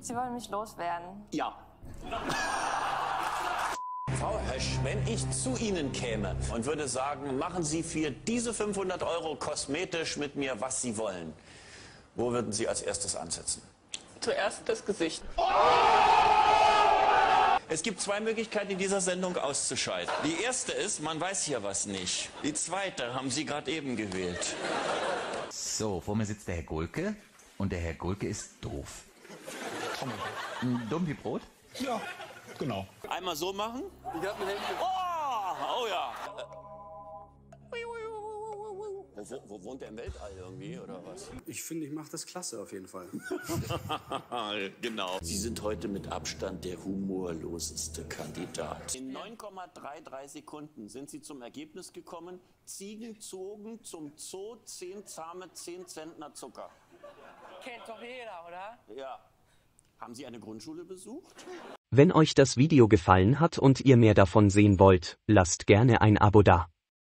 Sie wollen mich loswerden? Ja. Frau Hösch, wenn ich zu Ihnen käme und würde sagen, machen Sie für diese 500 € kosmetisch mit mir, was Sie wollen, wo würden Sie als erstes ansetzen? Zuerst das Gesicht. Es gibt zwei Möglichkeiten, in dieser Sendung auszuscheiden. Die erste ist, man weiß hier was nicht. Die zweite haben Sie gerade eben gewählt. So, vor mir sitzt der Herr Gulke und der Herr Gulke ist doof. Dumm wie Brot? Ja, genau. Einmal so machen. Ich hab mir Oh ja. Wo wohnt der im Weltall irgendwie, oder was? Ich finde, ich mache das klasse auf jeden Fall. Genau. Sie sind heute mit Abstand der humorloseste Kandidat. In 9,33 Sekunden sind Sie zum Ergebnis gekommen, Ziegen zogen zum Zoo 10 zahme 10 Zentner Zucker. Kennt doch jeder, oder? Ja. Haben Sie eine Grundschule besucht? Wenn euch das Video gefallen hat und ihr mehr davon sehen wollt, lasst gerne ein Abo da.